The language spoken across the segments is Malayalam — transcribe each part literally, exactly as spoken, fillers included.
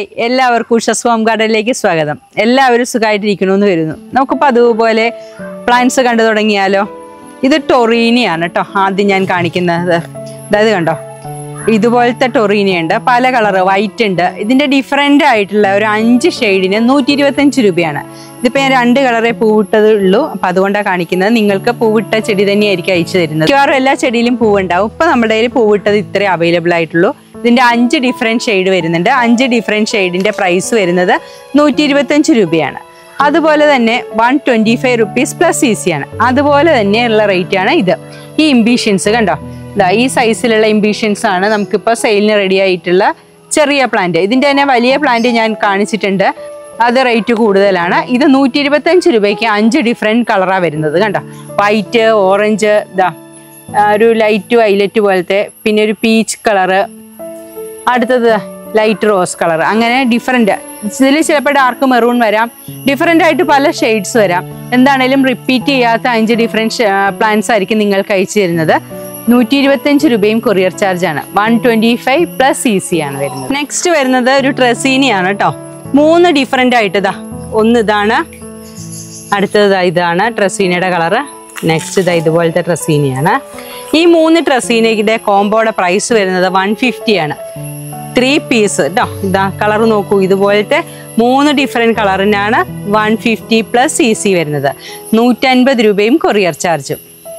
ഹായ് എല്ലാവർക്കും ഉഷസ് ഹോം ഗാർഡനിലേക്ക് സ്വാഗതം. എല്ലാവരും സുഖമായിട്ടിരിക്കണമെന്ന് വരുന്നു. നമുക്കിപ്പോൾ അതുപോലെ പ്ലാന്റ്സ് കണ്ടു തുടങ്ങിയാലോ. ഇത് ടൊറീനിയാണ് കേട്ടോ ആദ്യം ഞാൻ കാണിക്കുന്നത്. അതായത് കണ്ടോ, ഇതുപോലത്തെ ടൊറീനിയുണ്ട്, പല കളറ്, വൈറ്റ് ഉണ്ട്. ഇതിൻ്റെ ഡിഫറെൻ്റ് ആയിട്ടുള്ള ഒരു അഞ്ച് ഷെയ്ഡിന് നൂറ്റി ഇരുപത്തഞ്ച് രൂപയാണ്. ഇതിപ്പോൾ ഞാൻ രണ്ട് കളറേ പൂവിട്ടത് ഉള്ളൂ, അപ്പം അതുകൊണ്ടാണ് കാണിക്കുന്നത്. നിങ്ങൾക്ക് പൂവിട്ട ചെടി തന്നെയായിരിക്കും അയച്ചു തരുന്നത്. മിക്കവാറും എല്ലാ ചെടിയിലും പൂവുണ്ടാവും. ഇപ്പം നമ്മുടെ കയ്യിൽ പൂവിട്ടത് ഇത്രേ അവൈലബിൾ ആയിട്ടുള്ളൂ. ഇതിൻ്റെ അഞ്ച് ഡിഫറെൻറ്റ് ഷെയ്ഡ് വരുന്നുണ്ട്. അഞ്ച് ഡിഫറെൻറ്റ് ഷെയ്ഡിൻ്റെ പ്രൈസ് വരുന്നത് നൂറ്റി ഇരുപത്തഞ്ച് രൂപയാണ്. അതുപോലെ തന്നെ one twenty five rupees plus easy ആണ്. അതുപോലെ തന്നെയുള്ള റേറ്റ് ആണ് ഇത്. ഈ ഇംബീഷ്യൻസ് കണ്ടോ, ഇതാ ഈ സൈസിലുള്ള ഇംബീഷ്യൻസ് ആണ് നമുക്കിപ്പോൾ സെയിലിന് റെഡി ആയിട്ടുള്ള ചെറിയ പ്ലാന്റ്. ഇതിൻ്റെ തന്നെ വലിയ പ്ലാന്റ് ഞാൻ കാണിച്ചിട്ടുണ്ട്, അത് റേറ്റ് കൂടുതലാണ്. ഇത് നൂറ്റി ഇരുപത്തഞ്ച് രൂപയ്ക്ക് അഞ്ച് ഡിഫറെൻറ്റ് കളറാണ് വരുന്നത്. കണ്ടോ, വൈറ്റ്, ഓറഞ്ച്, ഇതാ ഒരു ലൈറ്റ് വയലറ്റ് പോലത്തെ, പിന്നെ ഒരു പീച്ച് കളറ്, അടുത്തത് ലൈറ്റ് റോസ് കളർ, അങ്ങനെ ഡിഫറെൻറ്റ്. ഇതിൽ ചിലപ്പോൾ ഡാർക്ക് മെറൂൺ വരാം, ഡിഫറെൻ്റ് ആയിട്ട് പല ഷെയ്ഡ്സ് വരാം. എന്താണേലും റിപ്പീറ്റ് ചെയ്യാത്ത അഞ്ച് ഡിഫറെൻറ്റ് പ്ലാന്റ്സ് ആയിരിക്കും നിങ്ങൾക്ക് അയച്ചു തരുന്നത്. നൂറ്റി ഇരുപത്തഞ്ച് രൂപയും കൊറിയർ ചാർജാണ്. One twenty five plus easy ആണ് വരുന്നത്. നെക്സ്റ്റ് വരുന്നത് ഒരു ട്രെസീനിയാണ് കേട്ടോ. മൂന്ന് ഡിഫറെൻ്റ് ആയിട്ട് ഇതാ, ഒന്ന് ഇതാണ്, അടുത്തത് ഇതാണ് ട്രെസീനയുടെ കളറ്, നെക്സ്റ്റ് ഇതാ ഇതുപോലത്തെ ട്രെസീനിയാണ്. ഈ മൂന്ന് ട്രെസീനയുടെ കോംബോയുടെ പ്രൈസ് വരുന്നത് വൺ ഫിഫ്റ്റി ആണ്. ത്രീ പീസ് കേട്ടോ. ഇതാ കളർ നോക്കൂ, ഇതുപോലത്തെ മൂന്ന് ഡിഫറെൻറ്റ് കളറിനാണ് വൺ ഫിഫ്റ്റി പ്ലസ് ഈസി വരുന്നത്. നൂറ്റൻപത് രൂപയും കൊറിയർ ചാർജും.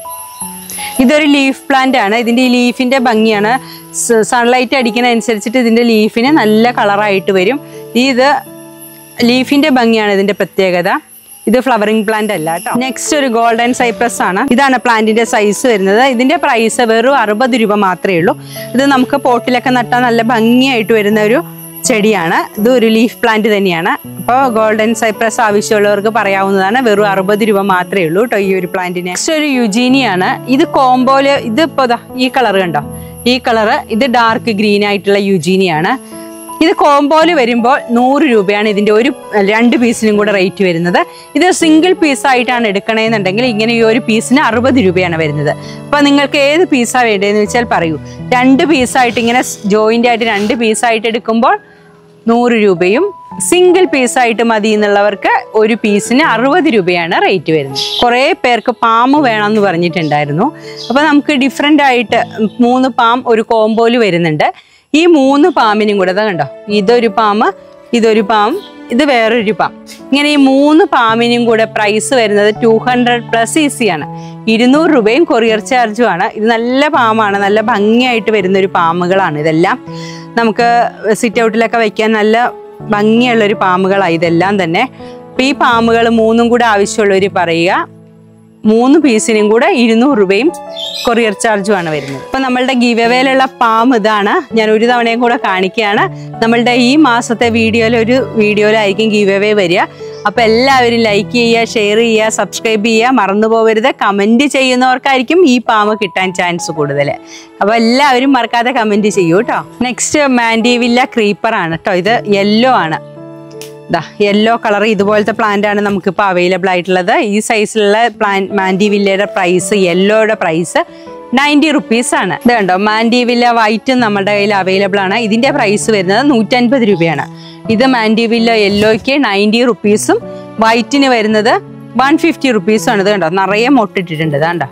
ഇതൊരു ലീഫ് പ്ലാന്റ് ആണ്. ഇതിൻ്റെ ഈ ലീഫിൻ്റെ ഭംഗിയാണ്, സൺലൈറ്റ് അടിക്കുന്ന അനുസരിച്ചിട്ട് ഇതിൻ്റെ ലീഫിന് നല്ല കളറായിട്ട് വരും. ഇത് ലീഫിൻ്റെ ഭംഗിയാണ് ഇതിൻ്റെ പ്രത്യേകത. ഇത് ഫ്ലവറിംഗ് പ്ലാന്റ് അല്ല കേട്ടോ. നെക്സ്റ്റ് ഒരു ഗോൾഡൻ സൈപ്രസ് ആണ്. ഇതാണ് പ്ലാന്റിന്റെ സൈസ് വരുന്നത്. ഇതിന്റെ പ്രൈസ് വെറും അറുപത് രൂപ മാത്രമേ ഉള്ളൂ. ഇത് നമുക്ക് പോട്ടിലൊക്കെ നട്ടാൽ നല്ല ഭംഗിയായിട്ട് വരുന്ന ഒരു ചെടിയാണ്. ഇത് ഒരു ലീഫ് പ്ലാന്റ് തന്നെയാണ്. അപ്പോൾ ഗോൾഡൻ സൈപ്രസ് ആവശ്യമുള്ളവർക്ക് പറയാവുന്നതാണ്. വെറും അറുപത് രൂപ മാത്രമേ ഉള്ളൂ കേട്ടോ ഈ ഒരു പ്ലാന്റിന്. നെക്സ്റ്റ് ഒരു യുജീനിയാണ്. ഇത് കോംബോല്, ഇത് ഇപ്പോൾ ഈ കളർ കണ്ടോ, ഈ കളറ്, ഇത് ഡാർക്ക് ഗ്രീൻ ആയിട്ടുള്ള യുജീനിയാണ്. ഇത് കോംബോല് വരുമ്പോൾ നൂറ് രൂപയാണ് ഇതിൻ്റെ ഒരു രണ്ട് പീസിനും കൂടെ റേറ്റ് വരുന്നത്. ഇത് സിംഗിൾ പീസായിട്ടാണ് എടുക്കണമെന്നുണ്ടെങ്കിൽ ഇങ്ങനെ ഈ ഒരു പീസിന് അറുപത് രൂപയാണ് വരുന്നത്. അപ്പോൾ നിങ്ങൾക്ക് ഏത് പീസാണ് വേണ്ടതെന്ന് വെച്ചാൽ പറയൂ. രണ്ട് പീസായിട്ട് ഇങ്ങനെ ജോയിൻ്റ് ആയിട്ട് രണ്ട് പീസായിട്ട് എടുക്കുമ്പോൾ നൂറ് രൂപയും, സിംഗിൾ പീസായിട്ട് മതി എന്നുള്ളവർക്ക് ഒരു പീസിന് അറുപത് രൂപയാണ് റേറ്റ് വരുന്നത്. കുറേ പേർക്ക് പാമ്പ് വേണമെന്ന് പറഞ്ഞിട്ടുണ്ടായിരുന്നു. അപ്പോൾ നമുക്ക് ഡിഫറെൻ്റ് ആയിട്ട് മൂന്ന് പാം ഒരു കോംബോല് വരുന്നുണ്ട്. ഈ മൂന്ന് പാമ്പിനും കൂടെ ഇതാ കണ്ടോ, ഇതൊരു പാമ്പ്, ഇതൊരു പാം, ഇത് വേറൊരു പാം, ഇങ്ങനെ ഈ മൂന്ന് പാമ്പിനും കൂടെ പ്രൈസ് വരുന്നത് ടു ഹൺഡ്രഡ് പ്ലസ് ഈസിയാണ്. ഇരുന്നൂറ് രൂപയും കൊറിയർ ചാർജും ആണ്. ഇത് നല്ല പാമ്പാണ്, നല്ല ഭംഗിയായിട്ട് വരുന്നൊരു പാമ്പുകളാണ് ഇതെല്ലാം. നമുക്ക് സിറ്റ് ഔട്ടിലൊക്കെ വയ്ക്കാൻ നല്ല ഭംഗിയുള്ളൊരു പാമ്പുകളാണ് ഇതെല്ലാം തന്നെ. അപ്പം ഈ പാമ്പുകൾ മൂന്നും കൂടെ ആവശ്യമുള്ളവർ പറയുക. മൂന്ന് പീസിനും കൂടെ ഇരുന്നൂറ് രൂപയും കൊറിയർ ചാർജും ആണ് വരുന്നത്. അപ്പം നമ്മളുടെ ഗിവ് അവേയിലുള്ള പാം ഇതാണ്. ഞാൻ ഒരു തവണയും കൂടെ കാണിക്കുകയാണ്. നമ്മളുടെ ഈ മാസത്തെ വീഡിയോയിൽ ഒരു വീഡിയോയിലായിരിക്കും ഗിവ് അവേ വരിക. അപ്പം എല്ലാവരും ലൈക്ക് ചെയ്യുക, ഷെയർ ചെയ്യുക, സബ്സ്ക്രൈബ് ചെയ്യുക, മറന്നു പോകരുത്. കമൻറ്റ് ചെയ്യുന്നവർക്കായിരിക്കും ഈ പാം കിട്ടാൻ ചാൻസ് കൂടുതൽ. അപ്പോൾ എല്ലാവരും മറക്കാതെ കമൻറ്റ് ചെയ്യൂ കേട്ടോ. നെക്സ്റ്റ് മാൻഡിവില്ല ക്രീപ്പറാണ് കേട്ടോ. ഇത് യെല്ലോ ആണ്. ഇതാ യെല്ലോ കളർ ഇതുപോലത്തെ പ്ലാന്റ് ആണ് നമുക്കിപ്പോൾ അവൈലബിൾ ആയിട്ടുള്ളത്. ഈ സൈസിലുള്ള പ്ലാൻ മാൻഡിവില്ലയുടെ പ്രൈസ്, യെല്ലോയുടെ പ്രൈസ് നയൻറ്റി റുപ്പീസ് ആണ്. ഇത് കണ്ടോ, മാൻഡിവില്ല വൈറ്റും നമ്മുടെ കയ്യിൽ അവൈലബിൾ ആണ്. ഇതിൻ്റെ പ്രൈസ് വരുന്നത് നൂറ്റൻപത് രൂപയാണ്. ഇത് മാൻഡിവില്ല യെല്ലോയ്ക്ക് നയൻറ്റി റുപ്പീസും വൈറ്റിന് വരുന്നത് വൺ ഫിഫ്റ്റി റുപ്പീസും ആണ്. ഇത് കണ്ടോ, നിറയെ മൊട്ടിട്ടിട്ടുണ്ട്. ഇതാണ്ടോ,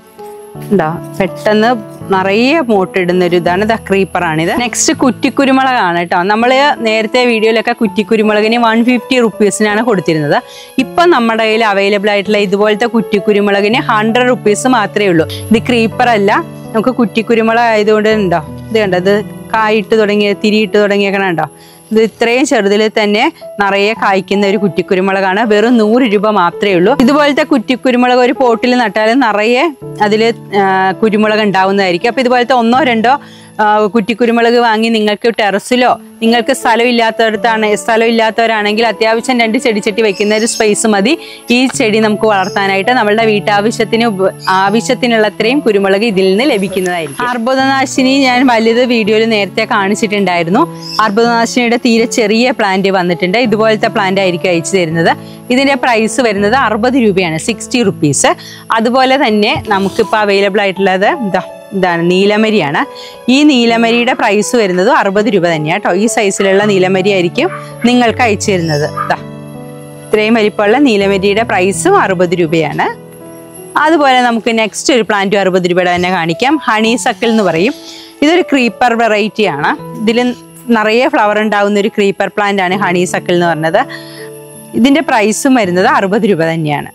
ഉണ്ടോ, പെട്ടെന്ന് നിറയെ മോട്ടിടുന്നൊരു ഇതാണ്. ദ ക്രീപ്പറാണിത്. നെക്സ്റ്റ് കുറ്റിക്കുരുമുളകാണ് കേട്ടോ. നമ്മൾ നേരത്തെ വീഡിയോയിലൊക്കെ കുറ്റിക്കുരുമുളകിന് വൺ ഫിഫ്റ്റി റുപ്പീസിനാണ് കൊടുത്തിരുന്നത്. ഇപ്പം നമ്മുടെ കയ്യിൽ അവൈലബിൾ ആയിട്ടുള്ള ഇതുപോലത്തെ കുറ്റിക്കുരുമുളകിന് ഹൺഡ്രഡ് റുപ്പീസ് മാത്രമേ ഉള്ളൂ. ഇത് ക്രീപ്പർ അല്ല, നമുക്ക് കുറ്റിക്കുരുമുളക് ആയതുകൊണ്ട് ഉണ്ടോ, ഇത് കണ്ടോ, ഇത് കായിട്ട് തുടങ്ങിയ തിരിയിട്ട് തുടങ്ങിയേക്കണ ഉണ്ടോ. ഇത് ഇത്രയും ചെറുതിൽ തന്നെ നിറയെ കായ്ക്കുന്ന ഒരു കുറ്റിക്കുരുമുളകാണ്. വെറും നൂറ് രൂപ മാത്രമേ ഉള്ളൂ. ഇതുപോലത്തെ കുറ്റിക്കുരുമുളക് ഒരു പോട്ടിൽ നട്ടാലും നിറയെ അതിൽ കുരുമുളക് ഉണ്ടാവുന്നതായിരിക്കും. അപ്പോൾ ഇതുപോലത്തെ ഒന്നോ രണ്ടോ കുറ്റിക്കുരുമുളക് വാങ്ങി നിങ്ങൾക്ക് ടെറസിലോ, നിങ്ങൾക്ക് സ്ഥലം ഇല്ലാത്തവരത്താണ് സ്ഥലം ഇല്ലാത്തവരാണെങ്കിൽ അത്യാവശ്യം രണ്ട് ചെടിച്ചട്ടി വെക്കുന്ന ഒരു സ്പേസ് മതി ഈ ചെടി നമുക്ക് വളർത്താനായിട്ട്. നമ്മളുടെ വീട്ടാവശ്യത്തിന് ആവശ്യത്തിനുള്ളത്രയും കുരുമുളക് ഇതിൽ നിന്ന് ലഭിക്കുന്നതായിരിക്കും. അർബുദനാശിനി ഞാൻ വലുത് വീഡിയോയിൽ നേരത്തെ കാണിച്ചിട്ടുണ്ടായിരുന്നു. അർബുദനാശിനിയുടെ തീരെ ചെറിയ പ്ലാന്റ് വന്നിട്ടുണ്ട്. ഇതുപോലത്തെ പ്ലാന്റ് ആയിരിക്കും അയച്ചു തരുന്നത്. ഇതിൻ്റെ പ്രൈസ് വരുന്നത് അറുപത് രൂപയാണ്, സിക്സ്റ്റി റുപ്പീസ്. അതുപോലെ തന്നെ നമുക്കിപ്പോൾ അവൈലബിൾ ആയിട്ടുള്ളത് എന്താ ഇതാണ് നീലമരിയാണ്. ഈ നീലമരിയുടെ പ്രൈസ് വരുന്നത് അറുപത് രൂപ തന്നെയാണ് കേട്ടോ. ഈ സൈസിലുള്ള നീലമരി ആയിരിക്കും നിങ്ങൾക്ക് അയച്ചു തരുന്നത്. ഇതാ ഇത്രയും വലിപ്പമുള്ള നീലമരിയുടെ പ്രൈസും അറുപത് രൂപയാണ്. അതുപോലെ നമുക്ക് നെക്സ്റ്റ് ഒരു പ്ലാന്റ് അറുപത് രൂപയുടെ തന്നെ കാണിക്കാം. ഹണി സക്കിൾ എന്ന് പറയും. ഇതൊരു ക്രീപ്പർ വെറൈറ്റി ആണ്. ഇതിൽ നിറയെ ഫ്ലവർ ഉണ്ടാകുന്ന ഒരു ക്രീപ്പർ പ്ലാന്റ് ആണ് ഹണി സക്കിൾ എന്ന് പറഞ്ഞത്. ഇതിന്റെ പ്രൈസും വരുന്നത് അറുപത് രൂപ തന്നെയാണ്.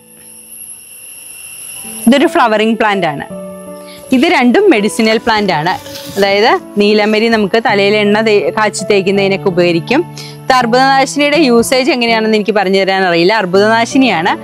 ഇതൊരു ഫ്ലവറിങ് പ്ലാന്റ് ആണ്. ഇത് രണ്ടും മെഡിസിനൽ പ്ലാന്റ് ആണ്. അതായത് നീലമരി നമുക്ക് തലയിൽ എണ്ണ കാച്ചി തേക്കുന്നതിനൊക്കെ ഉപകരിക്കും. ഇത് അർബുദനാശിനിയുടെ യൂസേജ് എങ്ങനെയാണെന്ന് എനിക്ക് പറഞ്ഞു തരാൻ അറിയില്ല. അർബുദനാശിനിയാണ്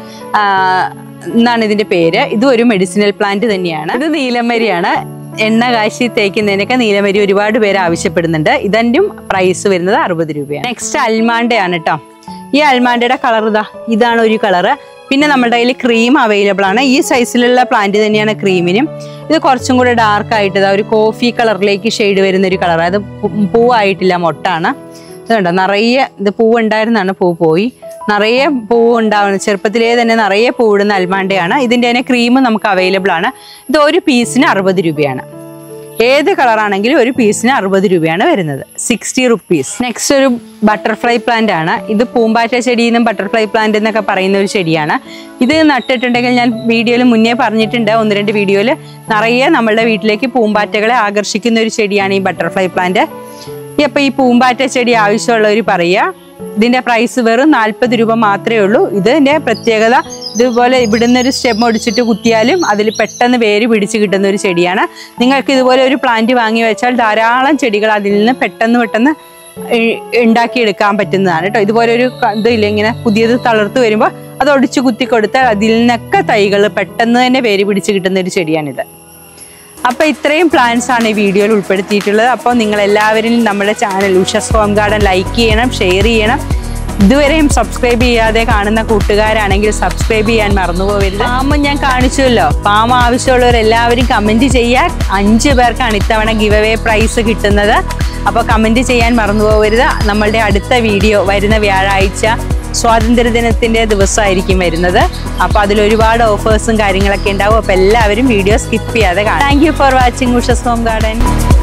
എന്നാണ് ഇതിന്റെ പേര്. ഇതും ഒരു മെഡിസിനൽ പ്ലാന്റ് തന്നെയാണ്. ഇത് നീലമരിയാണ്. എണ്ണ കാശി തേക്കുന്നതിനൊക്കെ നീലമരി ഒരുപാട് പേര് ആവശ്യപ്പെടുന്നുണ്ട്. ഇതിൻ്റെ പ്രൈസ് വരുന്നത് അറുപത് രൂപയാണ്. നെക്സ്റ്റ് അൽമാണ്ടയാണ് കേട്ടോ. ഈ അൽമാണ്ടയുടെ കളർ ഇതാ ഇതാണ് ഒരു കളറ്. പിന്നെ നമ്മുടെ കയ്യിൽ ക്രീം അവൈലബിൾ ആണ്. ഈ സൈസിലുള്ള പ്ലാന്റ് തന്നെയാണ് ക്രീമിനും. ഇത് കുറച്ചും കൂടെ ഡാർക്ക് ആയിട്ട് ഇതാ ഒരു കോഫി കളറിലേക്ക് ഷെയ്ഡ് വരുന്ന ഒരു കളർ. അത് പൂവായിട്ടില്ല, മൊട്ടാണ്. ഇതുണ്ടോ നിറയെ ഇത് പൂവ് ഉണ്ടായിരുന്നാണ്, പൂ പോയി. നിറയെ പൂവ് ഉണ്ടാവുന്നത് ചെറുപ്പത്തിലേ തന്നെ നിറയെ പൂവിടുന്ന അൽമാണ്ടയാണ്. ഇതിൻ്റെ തന്നെ ക്രീം നമുക്ക് അവൈലബിൾ ആണ്. ഇത് ഒരു പീസിന് അറുപത് രൂപയാണ്. ഏത് കളറാണെങ്കിലും ഒരു പീസിന് അറുപത് രൂപയാണ് വരുന്നത്, സിക്സ്റ്റി റുപ്പീസ്. നെക്സ്റ്റ് ഒരു ബട്ടർഫ്ലൈ പ്ലാന്റ് ആണ്. ഇത് പൂമ്പാറ്റ ചെടി എന്നും ബട്ടർഫ്ലൈ പ്ലാന്റ് എന്നൊക്കെ പറയുന്ന ഒരു ചെടിയാണ്. ഇത് നട്ടിട്ടുണ്ടെങ്കിൽ ഞാൻ വീഡിയോയിൽ മുന്നേ പറഞ്ഞിട്ടുണ്ട്, ഒന്ന് രണ്ട് വീഡിയോയിൽ. നിറയെ നമ്മളുടെ വീട്ടിലേക്ക് പൂമ്പാറ്റകളെ ആകർഷിക്കുന്ന ഒരു ചെടിയാണ് ഈ ബട്ടർഫ്ലൈ പ്ലാന്റ്. അപ്പോൾ ഈ പൂമ്പാറ്റ ചെടി ആവശ്യമുള്ളവർ പറയുക. ഇതിൻ്റെ പ്രൈസ് വെറും നാൽപ്പത് രൂപ മാത്രമേ ഉള്ളൂ. ഇതിൻ്റെ പ്രത്യേകത ഇതുപോലെ ഇവിടുന്ന് ഒരു സ്റ്റെം ഒടിച്ചിട്ട് കുത്തിയാലും അതിൽ പെട്ടെന്ന് വേര് പിടിച്ച് കിട്ടുന്ന ഒരു ചെടിയാണ്. നിങ്ങൾക്ക് ഇതുപോലെ ഒരു പ്ലാന്റ് വാങ്ങി വെച്ചാൽ ധാരാളം ചെടികൾ അതിൽ നിന്ന് പെട്ടെന്ന് പെട്ടെന്ന് ഉണ്ടാക്കിയെടുക്കാൻ പറ്റുന്നതാണ് കേട്ടോ. ഇതുപോലെ ഒരു ഇതില്ല, ഇങ്ങനെ പുതിയത് തളർത്ത് വരുമ്പോൾ അത് ഒടിച്ച് കുത്തി കൊടുത്താൽ അതിൽ നിന്നൊക്കെ തൈകൾ പെട്ടെന്ന് തന്നെ വേര് പിടിച്ച് കിട്ടുന്ന ഒരു ചെടിയാണിത്. അപ്പോൾ ഇത്രയും പ്ലാന്റ്സ് ആണ് ഈ വീഡിയോയിൽ ഉൾപ്പെടുത്തിയിട്ടുള്ളത്. അപ്പോൾ നിങ്ങൾ എല്ലാവരും നമ്മുടെ channel Ushas home garden like ചെയ്യണം, ഷെയർ ചെയ്യണം. ഇതുവരെയും സബ്സ്ക്രൈബ് ചെയ്യാതെ കാണുന്ന കൂട്ടുകാരാണെങ്കിൽ സബ്സ്ക്രൈബ് ചെയ്യാൻ മറന്നുപോകരുത്. പാമ്പ് ഞാൻ കാണിച്ചുവല്ലോ. പാമ്പ് ആവശ്യമുള്ളവരെല്ലാവരും കമൻറ്റ് ചെയ്യാൻ. അഞ്ച് പേർക്കാണ് ഇത്തവണ ഗിവ് അവേ പ്രൈസ് കിട്ടുന്നത്. അപ്പോൾ കമൻറ്റ് ചെയ്യാൻ മറന്നുപോകരുത്. നമ്മളുടെ അടുത്ത വീഡിയോ വരുന്ന വ്യാഴാഴ്ച സ്വാതന്ത്ര്യദിനത്തിൻ്റെ ദിവസമായിരിക്കും വരുന്നത്. അപ്പോൾ അതിലൊരുപാട് ഓഫേഴ്സും കാര്യങ്ങളൊക്കെ ഉണ്ടാവും. അപ്പോൾ എല്ലാവരും വീഡിയോ സ്കിപ്പ് ചെയ്യാതെ കാണാം. Thank you for watching Ushas home garden.